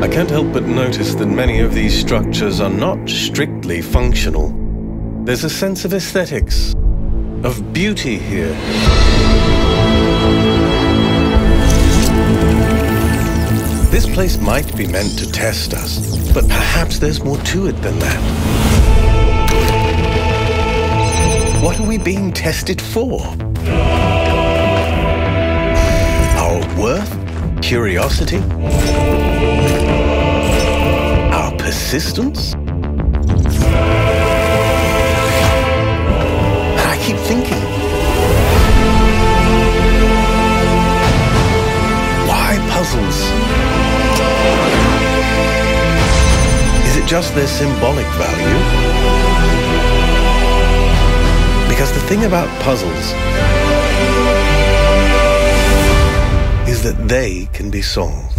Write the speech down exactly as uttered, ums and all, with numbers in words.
I can't help but notice that many of these structures are not strictly functional. There's a sense of aesthetics, of beauty here. This place might be meant to test us, but perhaps there's more to it than that. What are we being tested for? Our worth? Curiosity? Our persistence? I keep thinking, why puzzles? Is it just their symbolic value? Because the thing about puzzles is that they can be solved.